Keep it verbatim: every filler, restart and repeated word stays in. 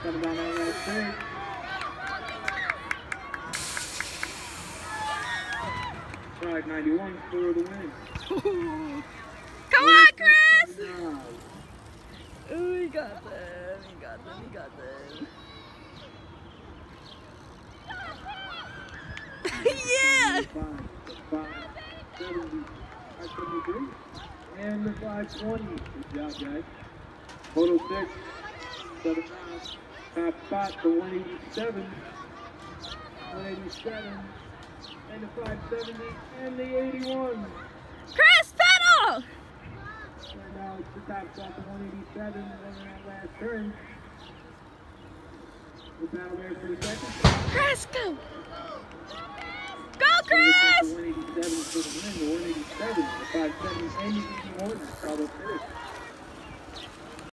coming down that last turn. five ninety-one for the win. Come on, Chris! Oh, he got them, he got them, he got them. Yeah! And the five twenty. Good job, guys. Total six. Seven rounds. Top spot, the one eighty-seven. one eighty-seven. And the five seventy. And the eighty-one. Chris, pedal! Right now it's the top spot, the one eighty-seven. And then that last turn. The battle there for the second. Chris, go! Go, Chris! The one eighty-seven for the win, the one eighty-seven, the five seventy, and the eighty-one. Follow first.